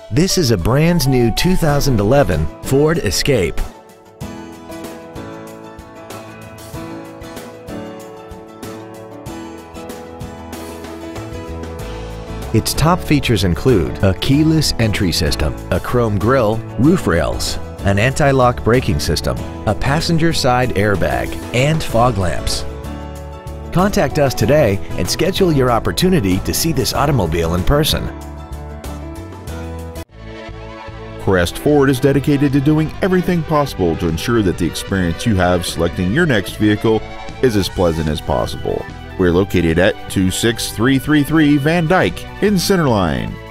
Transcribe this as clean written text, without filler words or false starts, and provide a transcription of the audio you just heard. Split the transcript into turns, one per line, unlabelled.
This is a brand new 2011 Ford Escape. Its top features include a keyless entry system, a chrome grille, roof rails, an anti-lock braking system, a passenger side airbag, and fog lamps. Contact us today and schedule your opportunity to see this automobile in person.
Crest Ford is dedicated to doing everything possible to ensure that the experience you have selecting your next vehicle is as pleasant as possible. We're located at 26333 Van Dyke in Centerline.